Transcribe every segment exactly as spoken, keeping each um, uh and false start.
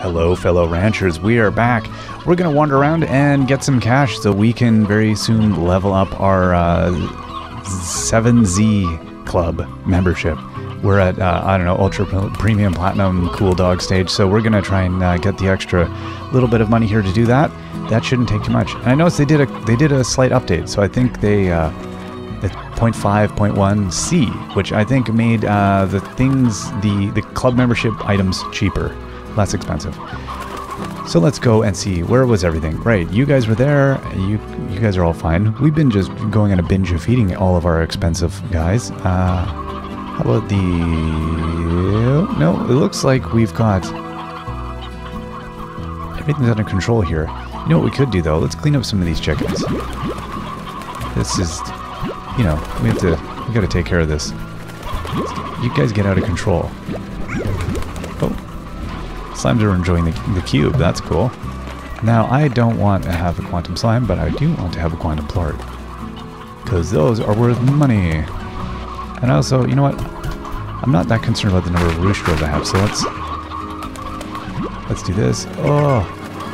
Hello, fellow ranchers. We are back. We're going to wander around and get some cash so we can very soon level up our uh, seven Z Club membership. We're at, uh, I don't know, Ultra Premium Platinum Cool Dog stage, so we're going to try and uh, get the extra little bit of money here to do that. That shouldn't take too much. And I noticed they did a they did a slight update, so I think they... Uh, It's zero point five point one C, which I think made uh, the things, the, the club membership items cheaper, less expensive. So let's go and see, where was everything? Right, you guys were there, you you guys are all fine. We've been just going on a binge of feeding all of our expensive guys. Uh, how about the... No, it looks like we've got... Everything's under control here. You know what we could do though? Let's clean up some of these chickens. This is... You know, we have to, we gotta take care of this. You guys get out of control. Oh. Slimes are enjoying the, the cube, that's cool. Now, I don't want to have a quantum slime, but I do want to have a quantum plort. Because those are worth money. And also, you know what? I'm not that concerned about the number of roosters I have, so let's... Let's do this. Oh!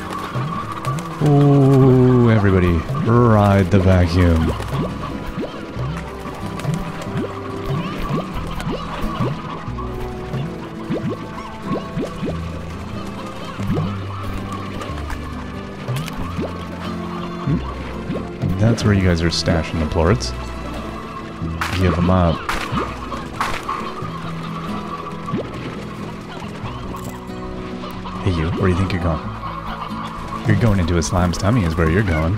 Ooh, everybody, ride the vacuum. That's where you guys are stashing the plorts. Give them up. Hey you, where do you think you're going? You're going into a slime's tummy is where you're going.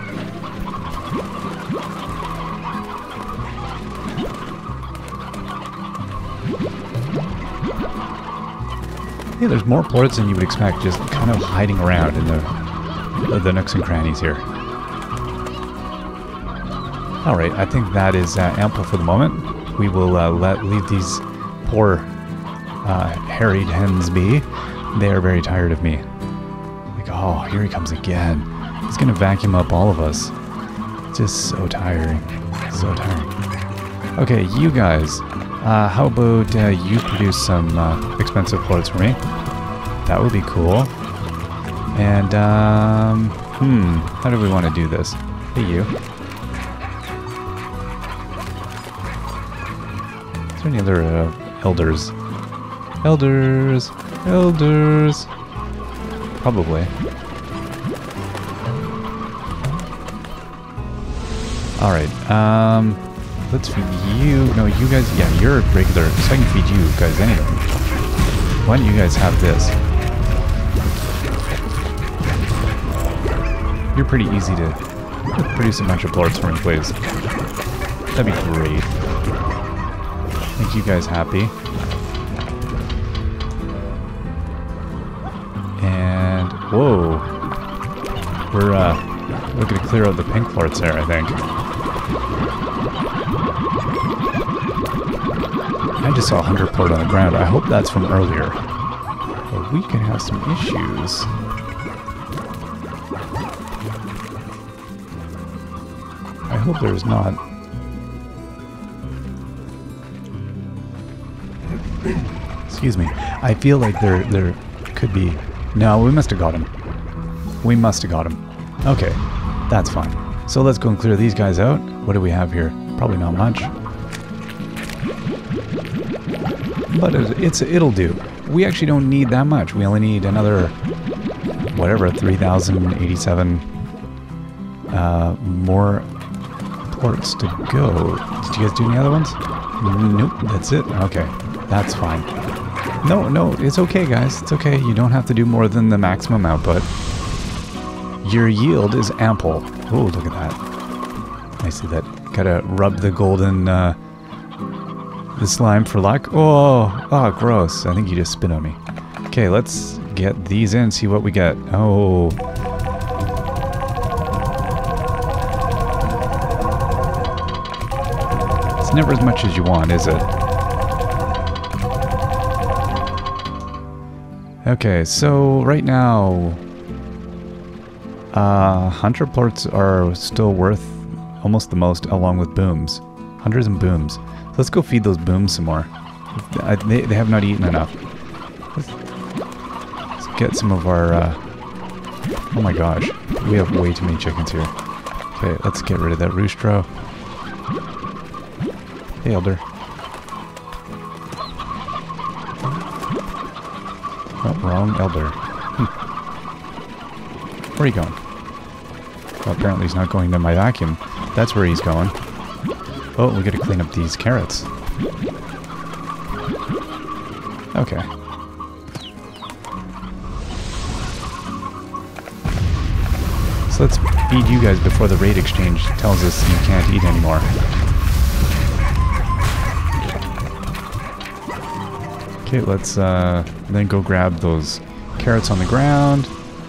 Yeah, there's more plorts than you would expect, just kind of hiding around in the, the nooks and crannies here. Alright, I think that is uh, ample for the moment. We will uh, let leave these poor uh, harried hens be. They are very tired of me. Like, oh, here he comes again. He's going to vacuum up all of us. It's just so tiring. So tiring. Okay, you guys. Uh, how about uh, you produce some uh, expensive plorts for me? That would be cool. And, um, hmm, how do we want to do this? Hey, you. Is there any other uh, elders? Elders! Elders! Probably. Alright, um... let's feed you... No, you guys... Yeah, you're regular, so I can feed you guys anyway. Why don't you guys have this? You're pretty easy to produce a bunch of plorts for me, please. That'd be great. Make you guys happy. And whoa, we're uh, we're gonna clear out the pink plorts there, I think. I just saw a hundred plort on the ground. I hope that's from earlier. But we can have some issues. I hope there's not. Excuse me. I feel like there there could be... No, we must have got him. We must have got him. Okay, that's fine. So let's go and clear these guys out. What do we have here? Probably not much. But it, it's it'll do. We actually don't need that much. We only need another, whatever, three thousand eighty-seven uh, more plorts to go. Did you guys do any other ones? Nope, that's it. Okay, that's fine. No, no, it's okay, guys. It's okay. You don't have to do more than the maximum output. Your yield is ample. Oh, look at that. I see that. Gotta rub the golden, uh, the slime for luck. Oh, oh, gross. I think you just spit on me. Okay, let's get these in, see what we get. Oh. It's never as much as you want, is it? Okay, so right now, uh, hunter plorts are still worth almost the most, along with booms. Hunters and booms. So let's go feed those booms some more. I, they, they have not eaten enough. Let's, let's get some of our, uh... oh my gosh. We have way too many chickens here. Okay, let's get rid of that roostro. Hey, Elder. Oh, wrong Elder. Hm. Where are you going? Well, apparently he's not going to my vacuum. That's where he's going. Oh, we gotta clean up these carrots. Okay. So let's feed you guys before the raid exchange tells us you can't eat anymore. Okay, let's uh, then go grab those carrots on the ground.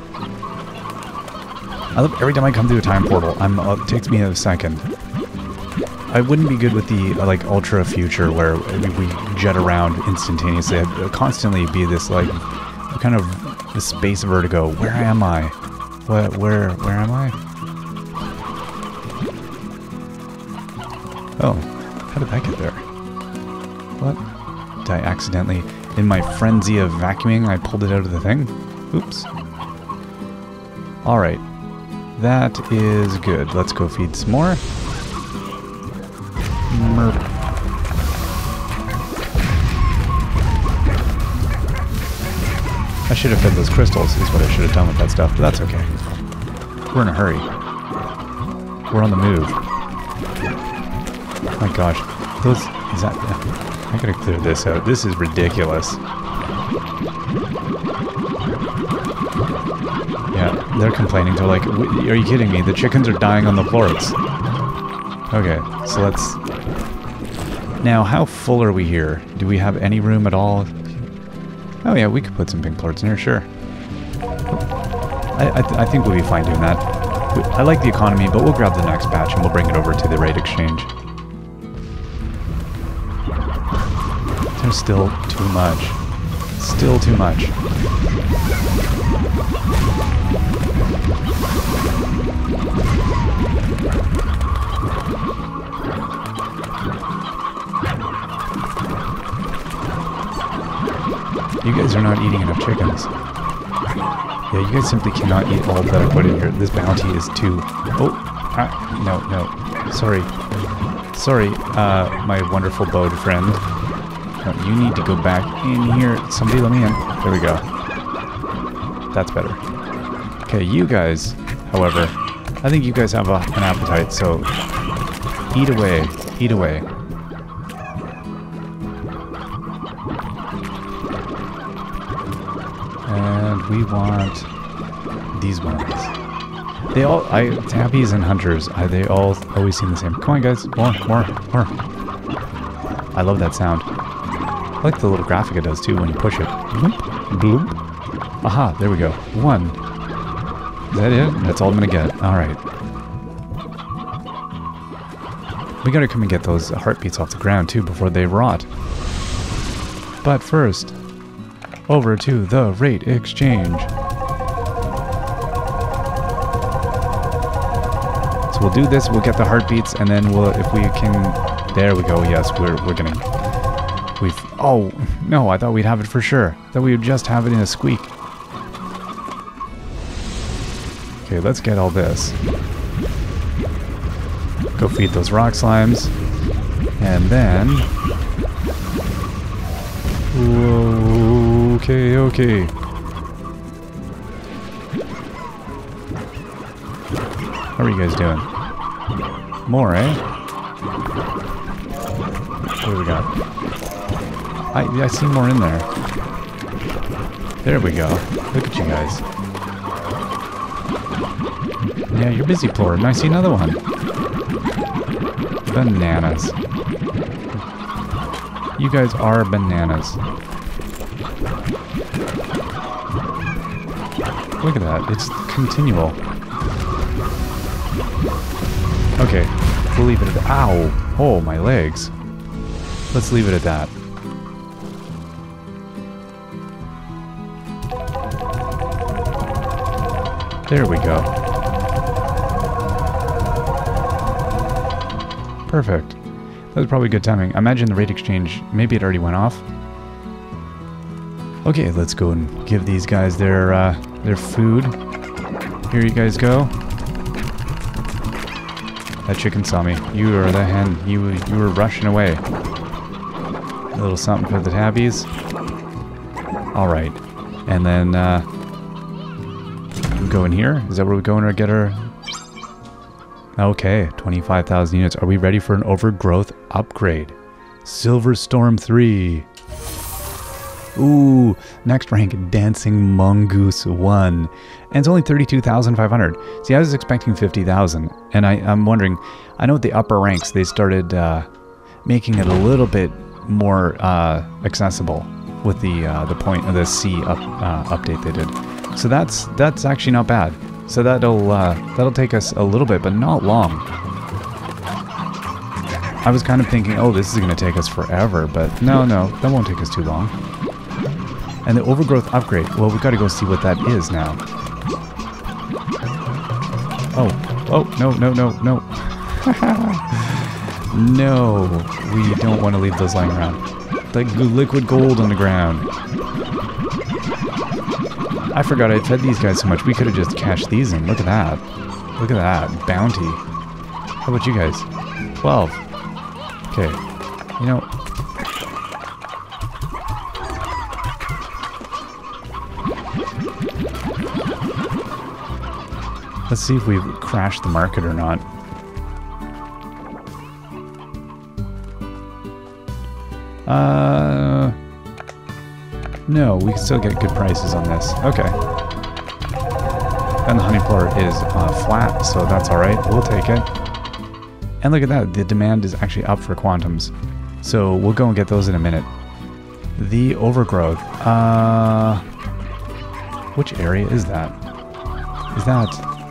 I love every time I come through a time portal, I'm, uh, it takes me a second. I wouldn't be good with the uh, like ultra future where we jet around instantaneously. I'd constantly be this like kind of the space vertigo. Where am I? What? Where? Where am I? Oh, how did that get there? What? Did I accidentally, in my frenzy of vacuuming, I pulled it out of the thing? Oops. All right. That is good. Let's go feed some more. Merp. I should have fed those crystals, is what I should have done with that stuff, but that's okay. We're in a hurry. We're on the move. Oh my gosh. Those... Is that... I gotta clear this out. This is ridiculous. Yeah, they're complaining. They're like, are you kidding me? The chickens are dying on the floors. Okay, so let's... Now, how full are we here? Do we have any room at all? Oh yeah, we could put some pink plorts in here, sure. I, I, th I think we'll be fine doing that. I like the economy, but we'll grab the next batch and we'll bring it over to the raid exchange. There's still too much. Still too much. You guys are not eating enough chickens. Yeah, you guys simply cannot eat all that I put in here. This bounty is too... Oh! Ah, no, no. Sorry. Sorry, uh, my wonderful bowed friend. No, you need to go back in here. Somebody let me in. There we go. That's better. Okay, you guys, however, I think you guys have a, an appetite, so eat away. Eat away. And we want these ones. They all, I, tabbies and hunters, I, they all always seem the same. Come on, guys. More, more, more. I love that sound. I like the little graphic it does, too, when you push it. Bloop, bloop. Aha, there we go. One. Is that it? That's all I'm going to get. All right. We got to come and get those heartbeats off the ground, too, before they rot. But first... over to the rate exchange. So we'll do this, we'll get the heartbeats, and then we'll, if we can, there we go, yes, we're, we're gonna, we've, oh, no, I thought we'd have it for sure. That we would just have it in a squeak. Okay, let's get all this. Go feed those rock slimes. And then... whoa. Okay, okay. How are you guys doing? More, eh? What do we got? I, I see more in there. There we go. Look at you guys. Yeah, you're busy, Plor. And I see another one. Bananas. You guys are bananas. Look at that. It's continual. Okay. We'll leave it at that. Ow! Oh, my legs. Let's leave it at that. There we go. Perfect. That was probably good timing. I imagine the rate exchange, maybe it already went off. Okay, let's go and give these guys their uh, their food. Here you guys go. That chicken saw me. You are the hen. You you were rushing away. A little something for the tabbies. All right, and then uh, we go in here. Is that where we go and get our? Okay, twenty-five thousand units. Are we ready for an overgrowth upgrade? Silver Storm three. Ooh, next rank, Dancing Mongoose one. And it's only thirty-two thousand five hundred. See, I was expecting fifty thousand. And I, I'm wondering, I know at the upper ranks, they started uh, making it a little bit more uh, accessible with the uh, the point of the C up, uh, update they did. So that's that's actually not bad. So that'll uh, that'll take us a little bit, but not long. I was kind of thinking, oh, this is going to take us forever, but no, no, that won't take us too long. And the overgrowth upgrade, well, we've got to go see what that is now. Oh, oh, no, no, no, no. No, we don't want to leave those lying around. Like liquid gold on the ground. I forgot I'd fed these guys so much. We could have just cashed these in. Look at that. Look at that. Bounty. How about you guys? twelve. Okay. You know... Let's see if we've crashed the market or not. Uh... No, we can still get good prices on this. Okay. And the honey pour is uh, flat, so that's alright. We'll take it. And look at that, the demand is actually up for quantums. So we'll go and get those in a minute. The overgrowth. Uh, which area is that? Is that...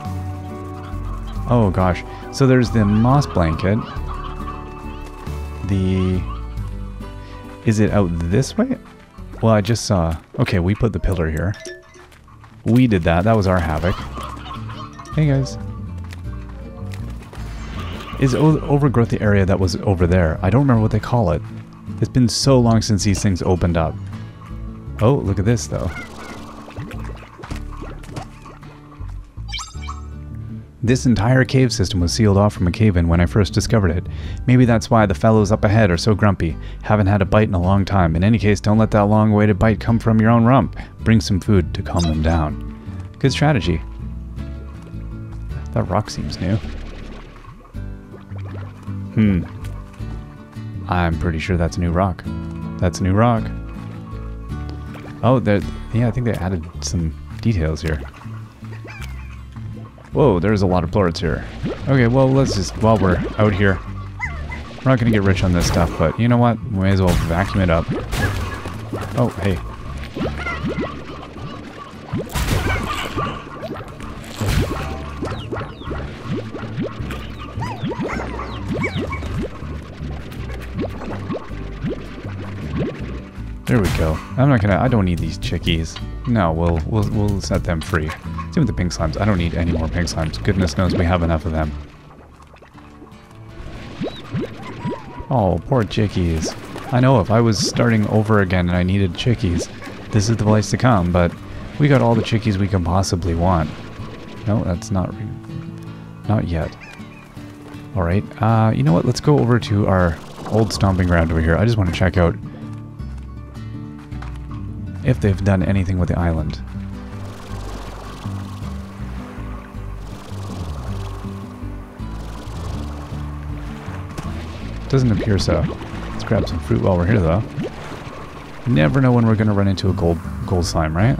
Oh gosh. So there's the moss blanket. The... Is it out this way? Well, I just saw... Okay, we put the pillar here. We did that. That was our havoc. Hey, guys. Is o overgrowth the area that was over there? I don't remember what they call it. It's been so long since these things opened up. Oh, look at this, though. This entire cave system was sealed off from a cave-in when I first discovered it. Maybe that's why the fellows up ahead are so grumpy. Haven't had a bite in a long time. In any case, don't let that long-awaited bite come from your own rump. Bring some food to calm them down. Good strategy. That rock seems new. Hmm. I'm pretty sure that's a new rock. That's a new rock. Oh, there. Yeah, I think they added some details here. Whoa, there's a lot of plorts here. Okay, well, let's just, while we're out here, we're not going to get rich on this stuff, but you know what? We may as well vacuum it up. Oh, hey. There we go. I'm not gonna, I don't need these chickies. No, we'll, we'll, we'll set them free. Same with the pink slimes. I don't need any more pink slimes. Goodness knows we have enough of them. Oh, poor chickies. I know if I was starting over again and I needed chickies, this is the place to come, but we got all the chickies we can possibly want. No, that's not, not yet. Alright, uh, you know what? Let's go over to our old stomping ground over here. I just want to check out if they've done anything with the island. Doesn't appear so. Let's grab some fruit while we're here, though. Never know when we're going to run into a gold gold slime, right?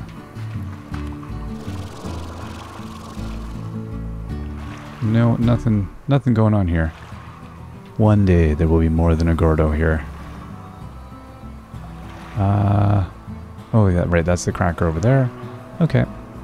No, nothing, nothing going on here. One day there will be more than a Gordo here. Uh... Oh, yeah, right, that's the cracker over there. Okay.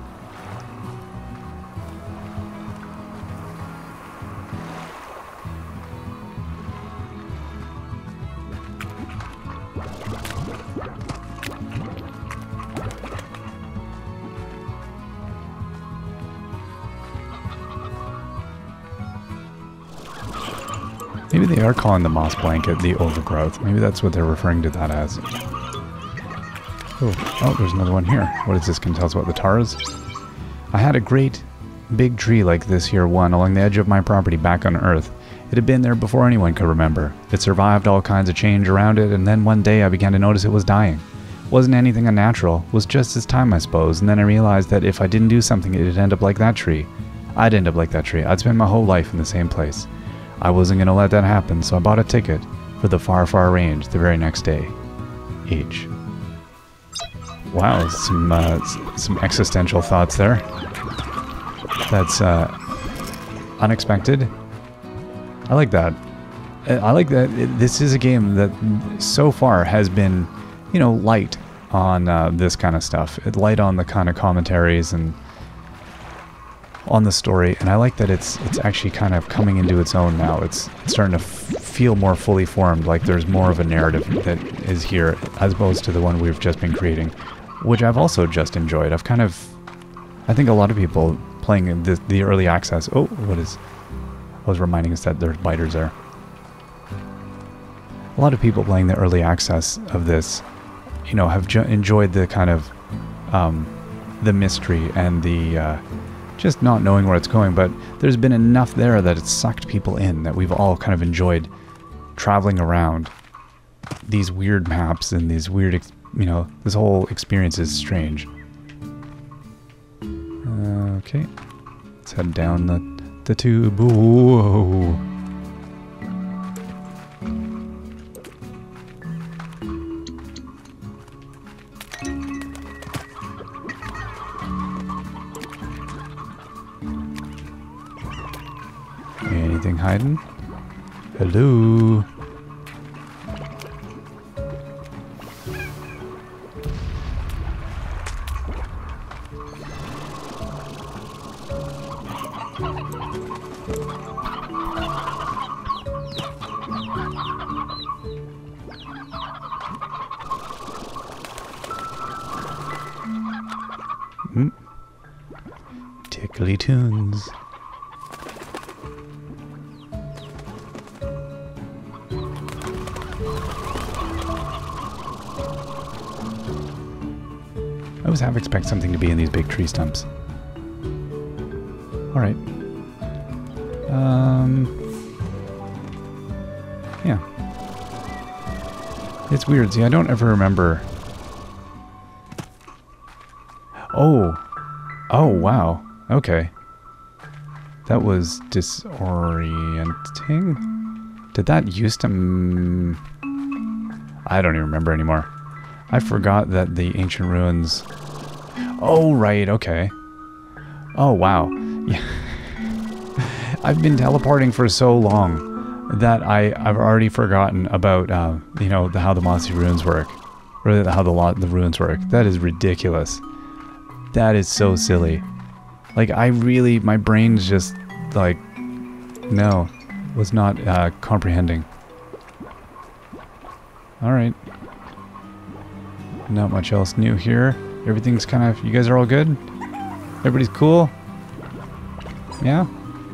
Maybe they are calling the moss blanket the overgrowth. Maybe that's what they're referring to that as. Oh, oh, there's another one here. What is this? Can you tell us about the taras? I had a great big tree like this here one along the edge of my property back on Earth. It had been there before anyone could remember. It survived all kinds of change around it, and then one day I began to notice it was dying. Wasn't anything unnatural, was just its time I suppose, and then I realized that if I didn't do something it'd end up like that tree. I'd end up like that tree. I'd spend my whole life in the same place. I wasn't going to let that happen, so I bought a ticket for the far, far range the very next day. H. Wow, some uh, some existential thoughts there. That's uh, unexpected. I like that. I like that this is a game that so far has been, you know, light on uh, this kind of stuff. Light on the kind of commentaries and on the story, and I like that it's it's actually kind of coming into its own now. It's, it's starting to f feel more fully formed, like there's more of a narrative that is here as opposed to the one we've just been creating, which I've also just enjoyed. I've kind of, I think a lot of people playing the, the early access, oh, what is, I was reminding us that there's biters there. A lot of people playing the early access of this, you know, have enjoyed the kind of, um, the mystery and the, uh, just not knowing where it's going, but there's been enough there that it's sucked people in, that we've all kind of enjoyed traveling around these weird maps and these weird, ex you know, this whole experience is strange. Uh, okay, let's head down the, the tube. Whoa. Anything hiding? Hello? Mm. Tickly tunes. I always half expect something to be in these big tree stumps. Alright. Um... Yeah. It's weird. See, I don't ever remember... Oh! Oh, wow. Okay. That was disorienting? Did that used to... Mm, I don't even remember anymore. I forgot that the ancient ruins... Oh, right, okay. Oh, wow. Yeah. I've been teleporting for so long that I, I've already forgotten about, uh, you know, the, how the Mossy ruins work. Or how the, the ruins work. That is ridiculous. That is so silly. Like, I really... My brain's just, like... No. Was not uh, comprehending. Alright. Not much else new here. Everything's kind of... You guys are all good? Everybody's cool? Yeah?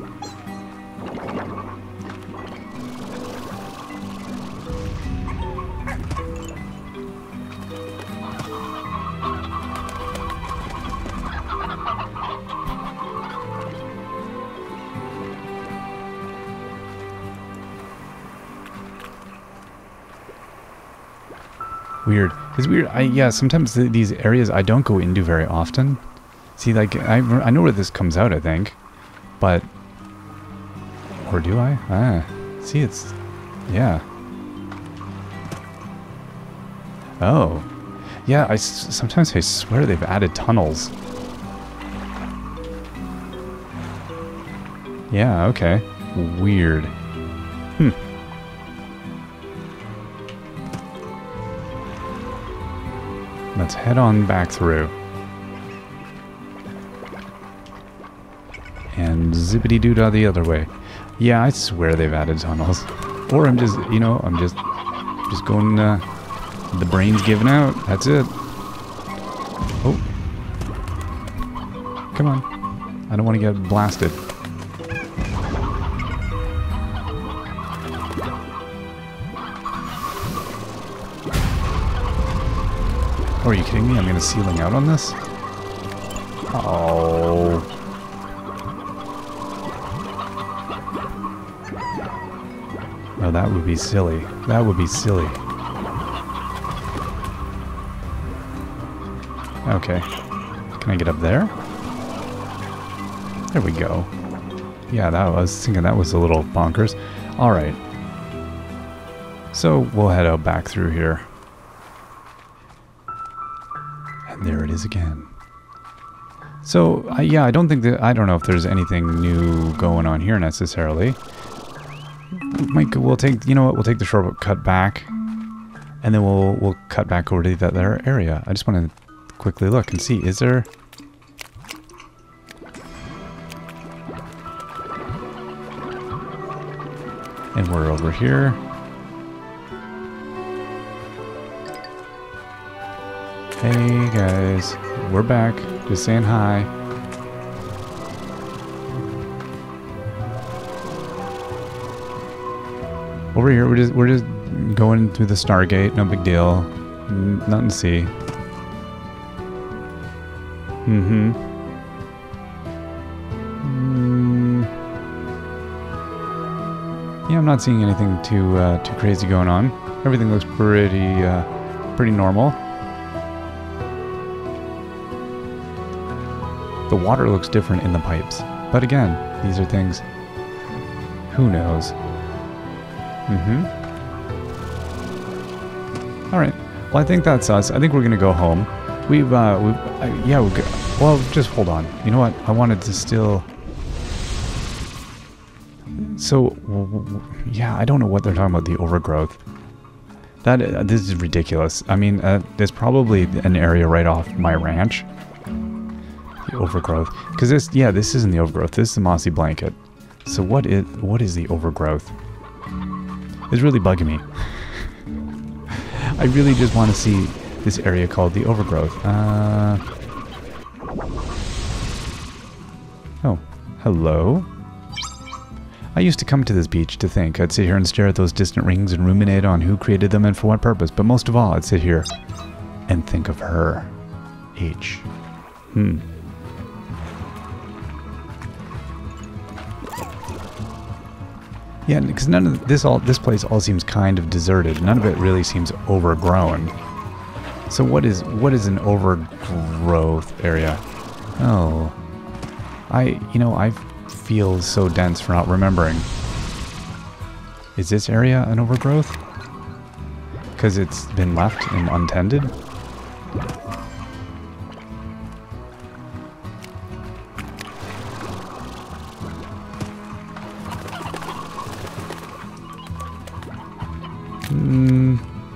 Weird. It's weird. I yeah. Sometimes th these areas I don't go into very often. See, like I I know where this comes out. I think, but or do I? Ah. See, it's yeah. Oh, yeah. I s sometimes I swear they've added tunnels. Yeah. Okay. Weird. Hmm. Let's head on back through. And zippity-doo-dah the other way. Yeah, I swear they've added tunnels. Or I'm just, you know, I'm just just going, uh, the brain's giving out. That's it. Oh. Come on. I don't want to get blasted. Oh, are you kidding me? I'm going to ceiling out on this? Oh. Oh, that would be silly. That would be silly. Okay. Can I get up there? There we go. Yeah, that I was thinking that was a little bonkers. Alright. So, we'll head out back through here. And there it is again. So, uh, yeah, I don't think that... I don't know if there's anything new going on here necessarily. Mike, we'll take... You know what? We'll take the shortcut back. And then we'll, we'll cut back over to that other area. I just want to quickly look and see. Is there... And we're over here. Hey guys, we're back. Just saying hi. Over here, we're just we're just going through the Stargate. No big deal. N nothing to see. Mm-hmm. Mm. Yeah, I'm not seeing anything too uh, too crazy going on. Everything looks pretty uh, pretty normal. The water looks different in the pipes. But again, these are things... Who knows? Mm-hmm. Alright. Well, I think that's us. I think we're going to go home. We've, uh... We've, uh yeah, we've got, well, just hold on. You know what? I wanted to still... So, yeah, I don't know what they're talking about, the overgrowth. That, uh, this is ridiculous. I mean, uh, there's probably an area right off my ranch. The overgrowth. Because this, yeah, this isn't the overgrowth. This is the mossy blanket. So what is, what is the overgrowth? It's really bugging me. I really just want to see this area called the overgrowth. Uh... Oh, hello? I used to come to this beach to think. I'd sit here and stare at those distant rings and ruminate on who created them and for what purpose. But most of all, I'd sit here and think of her. H. Hmm. Yeah, because none of this all this place all seems kind of deserted. None of it really seems overgrown. So what is what is an overgrowth area? Oh, I you know I feel so dense for not remembering. Is this area an overgrowth? Because it's been left and untended. Mm,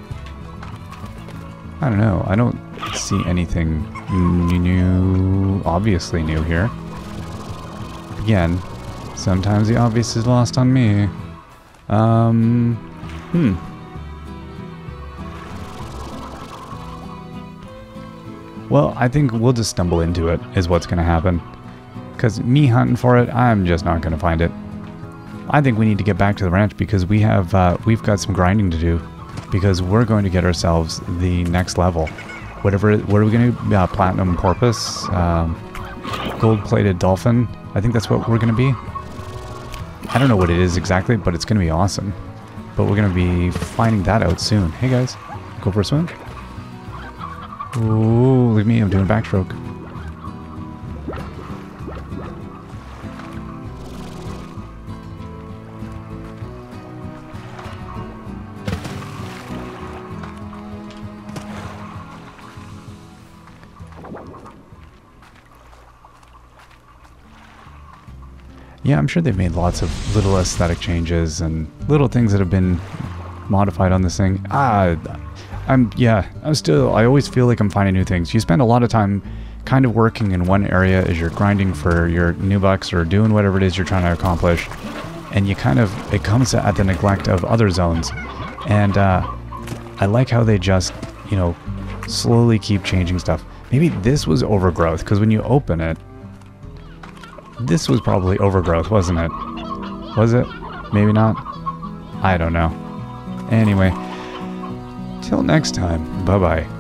I don't know. I don't see anything new, obviously new here. Again, sometimes the obvious is lost on me. Um, hmm. Well, I think we'll just stumble into it, is what's going to happen. Because me hunting for it, I'm just not going to find it. I think we need to get back to the ranch because we have uh, we've got some grinding to do, because we're going to get ourselves the next level. Whatever, what are we going to do? Uh, platinum porpoise, um, gold-plated dolphin. I think that's what we're going to be. I don't know what it is exactly, but it's going to be awesome. But we're going to be finding that out soon. Hey guys, go for a swim. Ooh, look at me! I'm doing a backstroke. Yeah, I'm sure they've made lots of little aesthetic changes and little things that have been modified on this thing. Ah, I'm, yeah, I'm still, I always feel like I'm finding new things. You spend a lot of time kind of working in one area as you're grinding for your new bucks or doing whatever it is you're trying to accomplish. And you kind of, it comes at the neglect of other zones. And uh, I like how they just, you know, slowly keep changing stuff. Maybe this was overgrowth, because when you open it, this was probably overgrowth, wasn't it? Was it? Maybe not? I don't know. Anyway, till next time, bye-bye.